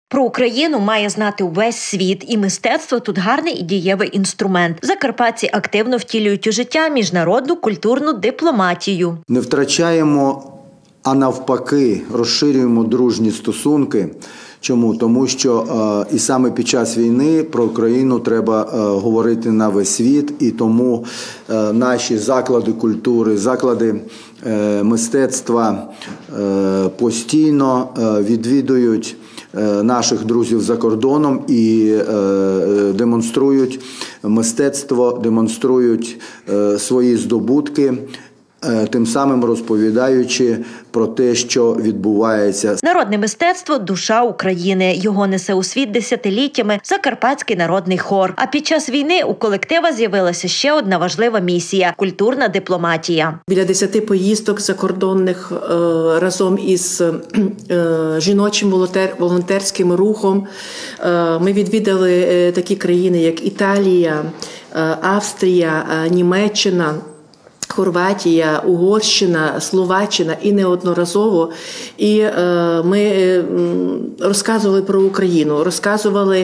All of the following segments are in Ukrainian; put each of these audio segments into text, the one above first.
Про Україну має знати увесь світ, і мистецтво тут гарний і дієвий інструмент. Закарпатці активно втілюють у життя міжнародну культурну дипломатію. Не втрачаємо, а навпаки розширюємо дружні стосунки. Чому? Тому що і саме під час війни про Україну треба говорити на весь світ, і тому наші заклади культури, заклади мистецтва постійно відвідують наших друзів за кордоном і демонструють мистецтво, демонструють свої здобутки, тим самим розповідаючи про те, що відбувається. Народне мистецтво – душа України. Його несе у світ десятиліттями Закарпатський народний хор. А під час війни у колектива з'явилася ще одна важлива місія – культурна дипломатія. Біля 10 поїздок закордонних разом із жіночим волонтерським рухом ми відвідали такі країни, як Італія, Австрія, Німеччина, Хорватія, Угорщина, Словаччина і неодноразово. І ми розказували про Україну, розказували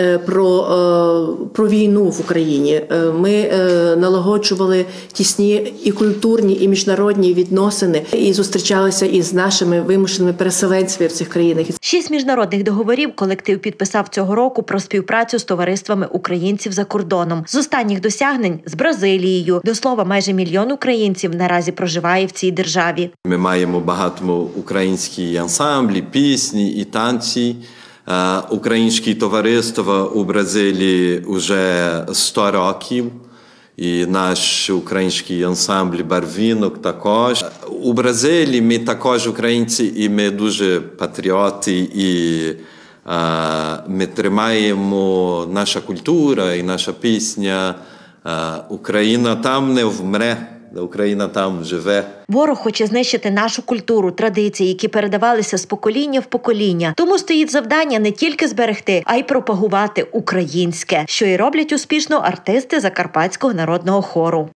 про війну в Україні. Ми налагоджували тісні і культурні, і міжнародні відносини, і зустрічалися із нашими вимушеними переселенцями в цих країнах. 6 міжнародних договорів колектив підписав цього року про співпрацю з товариствами українців за кордоном. З останніх досягнень – з Бразилією. До слова, майже 1 мільйон українців наразі проживає в цій державі. Ми маємо багато українські ансамблі, пісні і танці. Українське товариство у Бразилії вже 100 років. І наш український ансамбль «Барвінок» також. У Бразилії ми також українці, і ми дуже патріоти, і ми тримаємо наша культура і наша пісня. Україна там не вмре, Україна там живе. Ворог хоче знищити нашу культуру, традиції, які передавалися з покоління в покоління. Тому стоїть завдання не тільки зберегти, а й пропагувати українське, що і роблять успішно артисти Закарпатського народного хору.